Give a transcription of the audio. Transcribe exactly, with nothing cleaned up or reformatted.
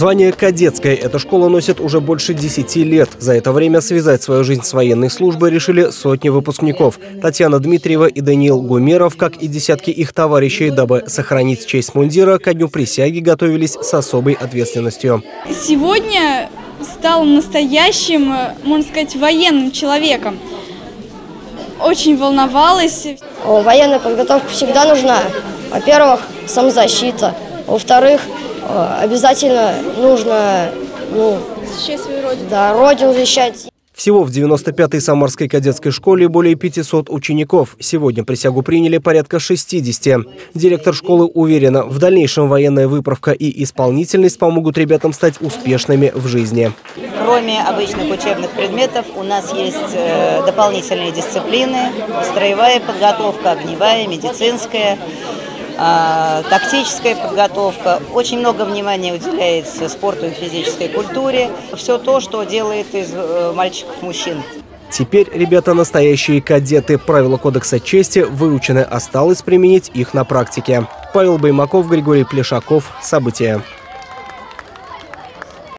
Звание «кадетская» эта школа носит уже больше десяти лет. За это время связать свою жизнь с военной службой решили сотни выпускников. Татьяна Дмитриева и Даниил Гумеров, как и десятки их товарищей, дабы сохранить честь мундира, ко дню присяги готовились с особой ответственностью. Сегодня стал настоящим, можно сказать, военным человеком. Очень волновалась. Военная подготовка всегда нужна. Во-первых, самозащита. Во-вторых, обязательно нужно ну, защищать свою родину. Да, родину защищать. Всего в девяносто пятой Самарской кадетской школе более пятисот учеников. Сегодня присягу приняли порядка шестидесяти. Директор школы уверена, в дальнейшем военная выправка и исполнительность помогут ребятам стать успешными в жизни. Кроме обычных учебных предметов у нас есть дополнительные дисциплины: строевая подготовка, огневая, медицинская, тактическая подготовка. Очень много внимания уделяется спорту и физической культуре. Все то, что делает из мальчиков мужчин. Теперь ребята настоящие кадеты. Правила кодекса чести выучены, осталось применить их на практике. Павел Баймаков, Григорий Плешаков. События.